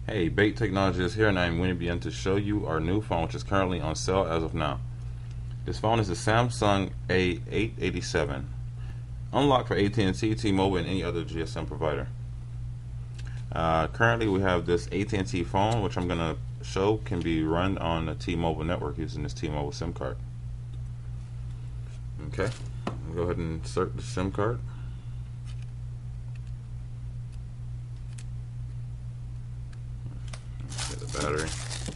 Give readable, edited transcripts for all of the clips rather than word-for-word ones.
Hey, Bait Technology is here, and I'm going to begin to show you our new phone, which is currently on sale as of now. This phone is the Samsung A887, unlocked for AT&T, T-Mobile, and any other GSM provider. Currently, we have this AT&T phone, which I'm going to show can be run on the T-Mobile network using this T-Mobile SIM card. Okay, I'll go ahead and insert the SIM card. Get the battery.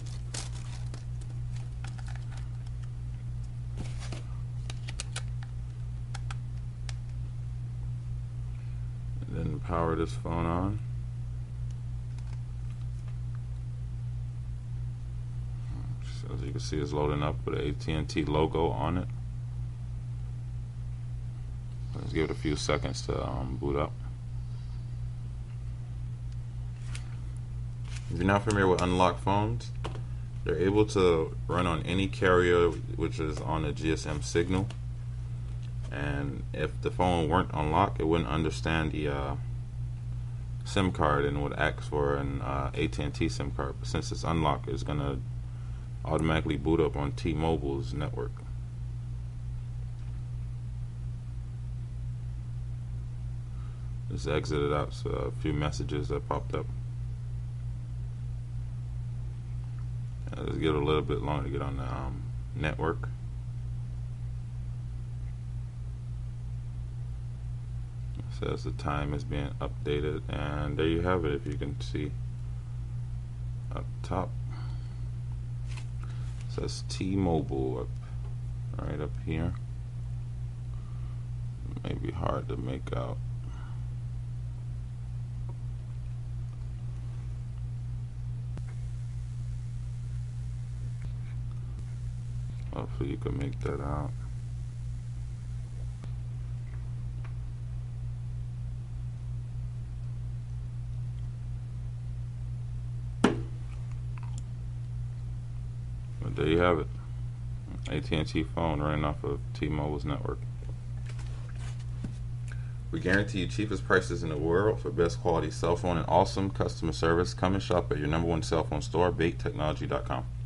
And then power this phone on. So as you can see, it's loading up with the AT&T logo on it. Let's give it a few seconds to boot up. If you're not familiar with unlocked phones, they're able to run on any carrier which is on a GSM signal. And if the phone weren't unlocked, it wouldn't understand the SIM card and would ask for an AT&T SIM card. But since it's unlocked, it's going to automatically boot up on T-Mobile's network. Just exited out, so a few messages that popped up. Let's give it a little bit longer to get on the network. It says the time is being updated, and there you have it. If you can see up top, it says T-Mobile up right up here. It may be hard to make out. Hopefully you can make that out. But there you have it. AT&T phone running off of T-Mobile's network. We guarantee you cheapest prices in the world for best quality cell phone and awesome customer service. Come and shop at your #1 cell phone store, baittechnology.com.